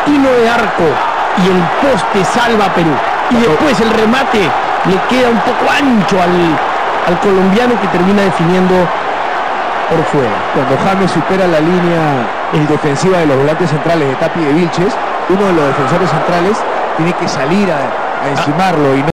tino de arco y el poste salva a Perú. Y después el remate le queda un poco ancho al colombiano, que termina definiendo por fuera. Cuando James supera la línea defensiva de los volantes centrales de Tapia y de Vilches, uno de los defensores centrales tiene que salir a encimarlo y no